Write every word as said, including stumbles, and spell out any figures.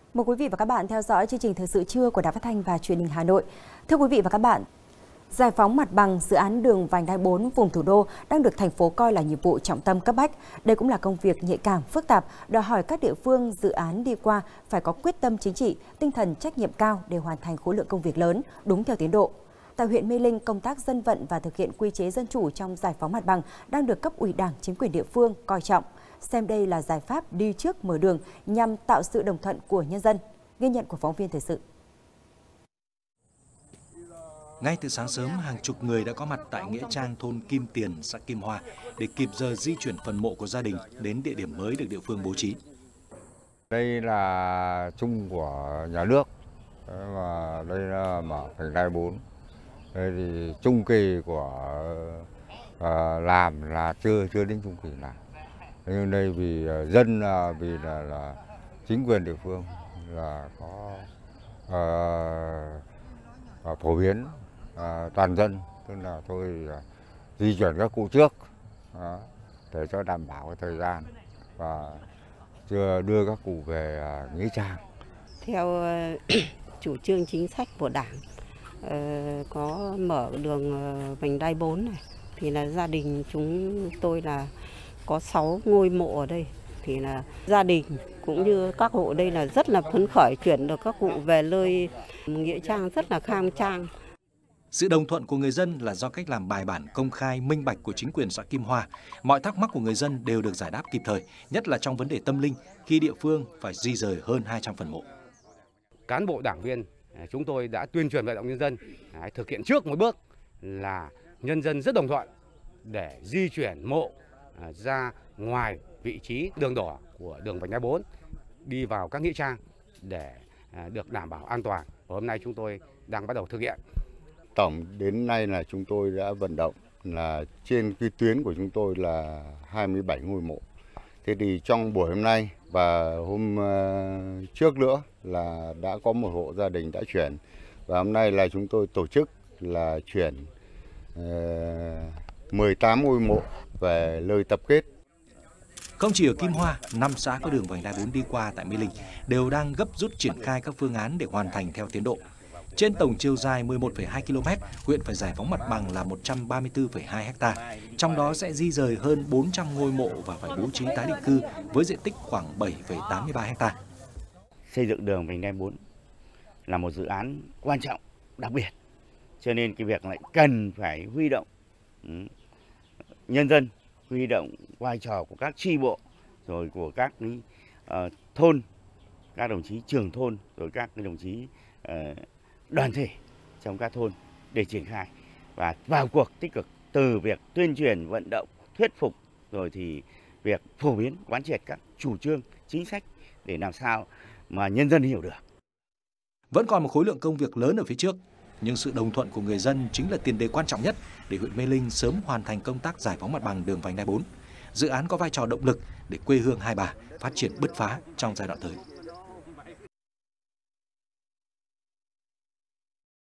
Mời quý vị và các bạn theo dõi chương trình thời sự trưa của Đài Phát thanh và Truyền hình Hà Nội. Thưa quý vị và các bạn, giải phóng mặt bằng dự án đường vành đai bốn vùng thủ đô đang được thành phố coi là nhiệm vụ trọng tâm cấp bách. Đây cũng là công việc nhạy cảm, phức tạp, đòi hỏi các địa phương dự án đi qua phải có quyết tâm chính trị, tinh thần trách nhiệm cao để hoàn thành khối lượng công việc lớn, đúng theo tiến độ. Tại huyện Mê Linh, công tác dân vận và thực hiện quy chế dân chủ trong giải phóng mặt bằng đang được cấp ủy Đảng, chính quyền địa phương coi trọng, xem đây là giải pháp đi trước mở đường nhằm tạo sự đồng thuận của nhân dân. Ghi nhận của phóng viên thời sự. Ngay từ sáng sớm, hàng chục người đã có mặt tại nghĩa trang thôn Kim Tiền, xã Kim Hoa để kịp giờ di chuyển phần mộ của gia đình đến địa điểm mới được địa phương bố trí. Đây là chung của nhà nước, và đây là mở vành đai bốn. Đây thì trung kỳ của uh, làm là chưa chưa đến trung kỳ làm. Nhưng đây vì dân, vì là, là chính quyền địa phương là có uh, phổ biến uh, toàn dân, tức là tôi uh, di chuyển các cụ trước uh, để cho đảm bảo cái thời gian và chưa đưa các cụ về uh, nghĩa trang. Theo uh, chủ trương chính sách của Đảng, uh, có mở đường uh, vành đai bốn này thì là gia đình chúng tôi là có sáu ngôi mộ ở đây, thì là gia đình cũng như các hộ đây là rất là phấn khởi chuyển được các cụ về nơi nghĩa trang rất là khang trang. Sự đồng thuận của người dân là do cách làm bài bản, công khai, minh bạch của chính quyền xã Kim Hoa. Mọi thắc mắc của người dân đều được giải đáp kịp thời, nhất là trong vấn đề tâm linh khi địa phương phải di rời hơn hai trăm phần mộ. Cán bộ đảng viên chúng tôi đã tuyên truyền vận động nhân dân thực hiện trước một bước là nhân dân rất đồng thuận để di chuyển mộ ra ngoài vị trí đường đỏ của đường vành đai bốn đi vào các nghĩa trang để được đảm bảo an toàn. Và hôm nay chúng tôi đang bắt đầu thực hiện. Tổng đến nay là chúng tôi đã vận động là trên cái tuyến của chúng tôi là hai mươi bảy ngôi mộ. Thế thì trong buổi hôm nay và hôm trước nữa là đã có một hộ gia đình đã chuyển, và hôm nay là chúng tôi tổ chức là chuyển uh, mười tám ngôi mộ về nơi tập kết. Không chỉ ở Kim Hoa, năm xã có đường vành đai bốn đi qua tại Mê Linh đều đang gấp rút triển khai các phương án để hoàn thành theo tiến độ. Trên tổng chiều dài mười một phẩy hai ki lô mét, huyện phải giải phóng mặt bằng là một trăm ba mươi tư phẩy hai héc ta, trong đó sẽ di rời hơn bốn trăm ngôi mộ và phải bố trí tái định cư với diện tích khoảng bảy phẩy tám mươi ba héc ta. Xây dựng đường vành đai bốn là một dự án quan trọng, đặc biệt, cho nên cái việc lại cần phải huy động nhân dân, huy động vai trò của các chi bộ, rồi của các uh, thôn, các đồng chí trưởng thôn, rồi các đồng chí uh, đoàn thể trong các thôn để triển khai và vào cuộc tích cực từ việc tuyên truyền, vận động, thuyết phục, rồi thì việc phổ biến, quán triệt các chủ trương, chính sách để làm sao mà nhân dân hiểu được. Vẫn còn một khối lượng công việc lớn ở phía trước, nhưng sự đồng thuận của người dân chính là tiền đề quan trọng nhất để huyện Mê Linh sớm hoàn thành công tác giải phóng mặt bằng đường vành đai bốn. Dự án có vai trò động lực để quê hương Hai Bà phát triển bứt phá trong giai đoạn tới.